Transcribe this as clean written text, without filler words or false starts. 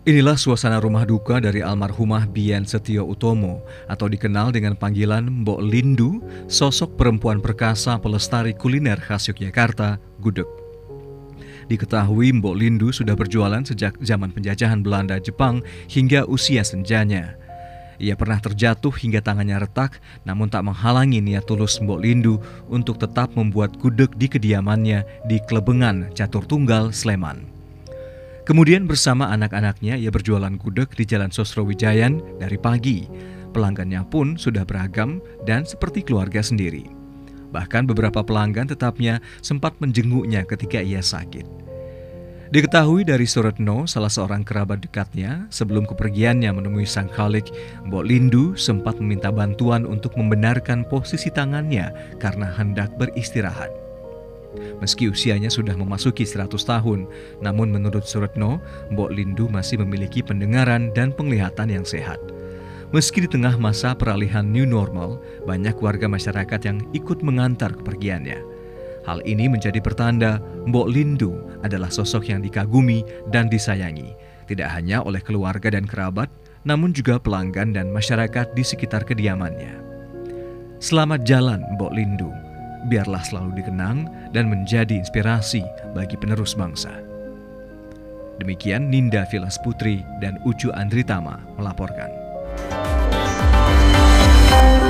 Inilah suasana rumah duka dari almarhumah Bian Setio Utomo atau dikenal dengan panggilan Mbok Lindu, sosok perempuan perkasa pelestari kuliner khas Yogyakarta, gudeg. Diketahui Mbok Lindu sudah berjualan sejak zaman penjajahan Belanda Jepang hingga usia senjanya. Ia pernah terjatuh hingga tangannya retak, namun tak menghalangi niat tulus Mbok Lindu untuk tetap membuat gudeg di kediamannya di Klebengan, Catur Tunggal, Sleman. Kemudian bersama anak-anaknya ia berjualan gudeg di Jalan Sosrowijayan dari pagi. Pelanggannya pun sudah beragam dan seperti keluarga sendiri. Bahkan beberapa pelanggan tetapnya sempat menjenguknya ketika ia sakit. Diketahui dari Suretno, salah seorang kerabat dekatnya, sebelum kepergiannya menemui sang khalik, Mbok Lindu sempat meminta bantuan untuk membenarkan posisi tangannya karena hendak beristirahat. Meski usianya sudah memasuki 100 tahun, namun menurut Suretno, Mbok Lindu masih memiliki pendengaran dan penglihatan yang sehat. Meski di tengah masa peralihan new normal, banyak warga masyarakat yang ikut mengantar kepergiannya. Hal ini menjadi pertanda Mbok Lindu adalah sosok yang dikagumi dan disayangi, tidak hanya oleh keluarga dan kerabat, namun juga pelanggan dan masyarakat di sekitar kediamannya. Selamat jalan Mbok Lindu. Biarlah selalu dikenang dan menjadi inspirasi bagi penerus bangsa. Demikian Ninda Vilas Putri dan Ucu Andritama melaporkan.